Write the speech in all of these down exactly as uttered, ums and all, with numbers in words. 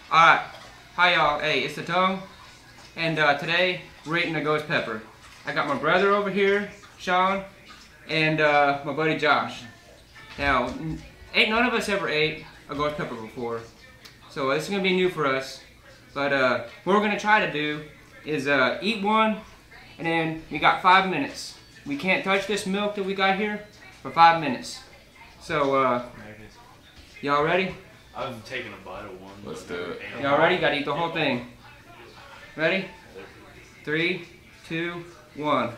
Alright, hi y'all. Hey, it's the Tongue, and uh, today we're eating a ghost pepper. I got my brother over here, Sean, and uh, my buddy Josh. Now, ain't none of us ever ate a ghost pepper before, so this is gonna be new for us. But uh, what we're gonna try to do is uh, eat one, and then we got five minutes. We can't touch this milk that we got here for five minutes. So, uh, y'all ready? I've taken a bite of one. Let's do it. Y'all ready? Gotta eat the whole thing. Ready? Three, two, one.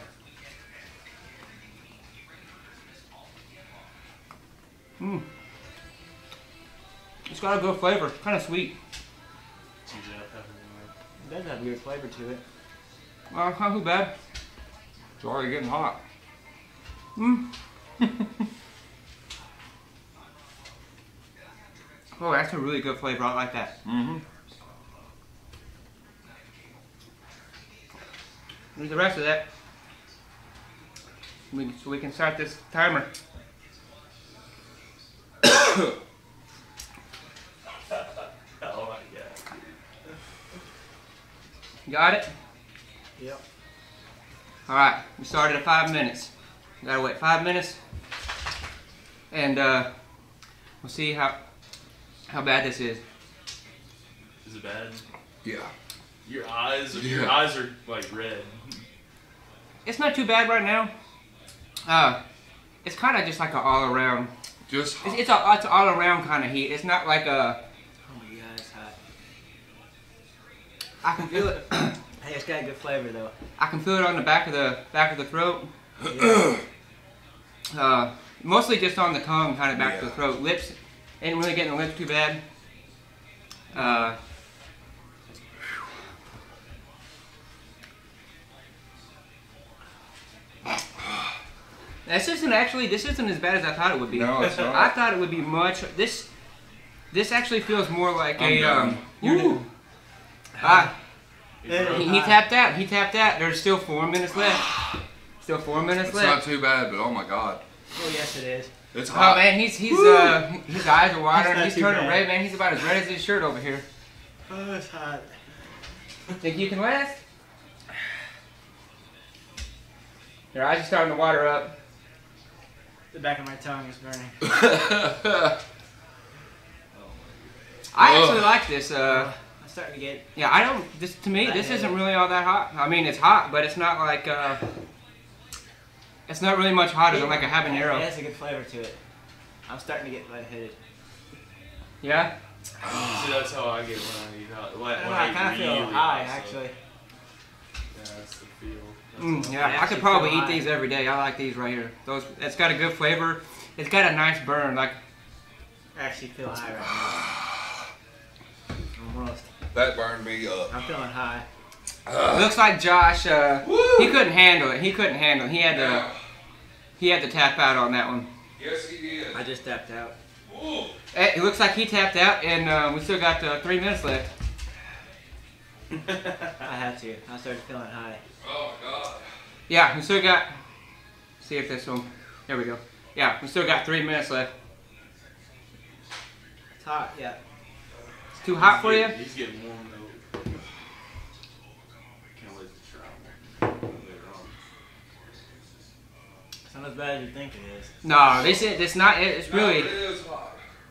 Mmm. It's got a good flavor. Kind of sweet. It does have a good flavor to it. Well, it's not too bad. It's already getting hot. Mmm. Oh, that's a really good flavor. I like that. Mm-hmm. Need the rest of that. We, so we can start this timer. Oh my god. Got it? Yep. Alright, we started at five minutes. We gotta wait five minutes. And uh, we'll see how how bad this is. Is it bad? Yeah. Your eyes, Yeah. your eyes are like red. It's not too bad right now. Uh, it's kind of just like an all around. Just It's, it's a it's an all around kind of heat. It's not like a. Oh my god, it's hot. I can feel it. Hey, it's got a good flavor though. I can feel it on the back of the back of the throat. Yeah. Uh, mostly just on the tongue, kind of back of Yeah. the throat. Lips ain't really getting the lips too bad. Uh, this isn't actually. This isn't as bad as I thought it would be. No, it's not. I thought it would be much. This this actually feels more like I'm a. done. Um, Woo. Ah, Yeah. he, he tapped out. He tapped out. There's still four minutes left. Still four minutes It's left. not too bad, but oh my god, Oh yes, it is. it's Oh hot. man, he's he's uh his eyes are It's watering. not He's too turning bad. red, man. He's about as red as his shirt over here. Oh, it's hot. Think you can last? Your eyes are starting to water up. The back of my tongue is burning. I Ugh. actually like this. Uh, I'm starting to get. yeah, I don't. This to me, this isn't really all that hot. I mean, it's hot, but it's not like uh, it's not really much hotter than like a It habanero. has a good flavor to it. I'm starting to get lightheaded. Yeah. See, that's how I get when I eat hot. When, I don't when know, I I kind of eat feel really high hot stuff. actually. Yeah, that's the feel. That's Mm, all. yeah, I I could actually probably feel eat high. these every day. I like these right here. Those. It's got a good flavor. It's got a nice burn. Like I actually feel high right now. Almost. That burned me up. I'm feeling high. it looks like Josh. Uh, he couldn't handle it. He couldn't handle it. He had to. He had to tap out on that one. Yes, he did. I just tapped out. Ooh. Eh, It looks like he tapped out, and uh, we still got uh, three minutes left. I had to. I started feeling high. Oh my god. Yeah, we still got. See if this one. There we go. Yeah, we still got three minutes left. It's hot, yeah. It's too hot He's for you? getting- He's getting warm though. Can't wait to try one later on. It's not as bad as you think it is. No, this is. It's not. It's No, really. it is hot.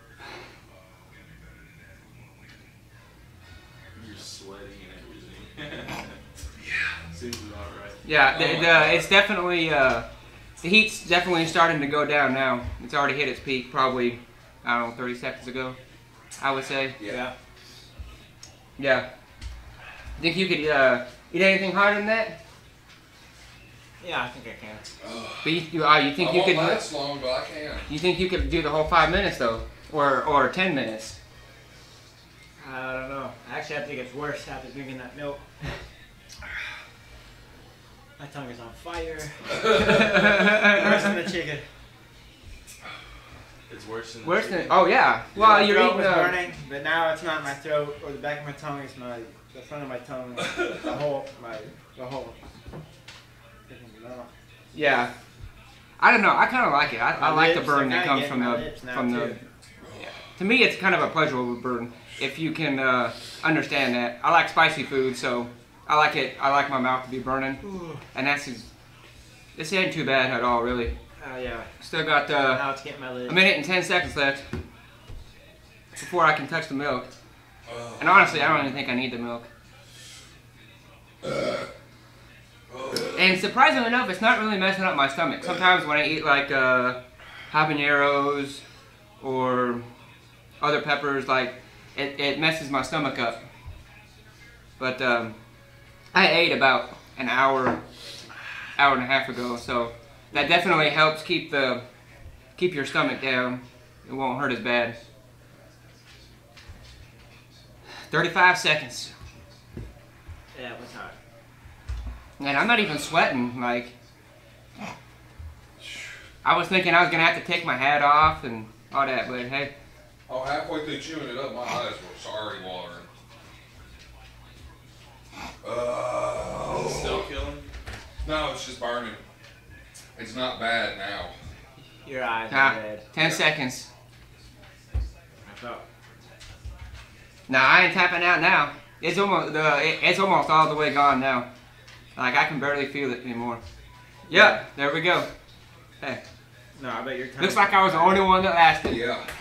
You're sweating and everything. Yeah. Seems about right. Yeah, the, Oh my the, God. it's definitely. Uh, the heat's definitely starting to go down now. It's already hit its peak, probably. I don't know, thirty seconds ago. I would say. Yeah. Yeah. Think you could uh, eat anything hotter than that? Yeah, I think I can. But you, you, uh, you think I you won't could? last long, but I can. You think you could do the whole five minutes though, or or ten minutes? I don't know. Actually, I think it's worse after drinking that milk. My tongue is on fire. Worse than the chicken. It's worse than. Worse the than. chicken. Oh yeah. Well, My you're throat eating. was Uh, burning, but now it's not my throat or the back of my tongue. It's my the front of my tongue, the whole my the whole. yeah. I don't know. I kind of like it. I, I My like the lips, burn they're that kinda comes from getting the my lips now, from the. too. To me, it's kind of a pleasurable burn. if you can uh, understand that. I like spicy food, so I like it. I like my mouth to be burning, and that's this ain't too bad at all, really. Oh yeah. Still got uh, Now it's getting my lid. a minute and ten seconds left before I can touch the milk. And honestly, I don't even think I need the milk. And surprisingly enough, it's not really messing up my stomach. Sometimes when I eat like uh, habaneros or other peppers, like it, it messes my stomach up. But um, I ate about an hour, hour and a half ago, so that definitely helps keep the keep your stomach down. It won't hurt as bad. thirty-five seconds. Yeah, what's hot? And I'm not even sweating. Like, I was thinking I was gonna have to take my hat off and all that, but hey. Oh, halfway through chewing it up, my eyes were sorry watering. Oh. Is it still killing? No, it's just burning. It's not bad now. Your eyes Ah, are red. ten seconds. I felt. Nah, I ain't tapping out now. It's almost uh, it, it's almost all the way gone now. Like I can barely feel it anymore. Yep, there we go. Hey, No, I bet your tongue. looks like I was the only one that lasted. Yeah.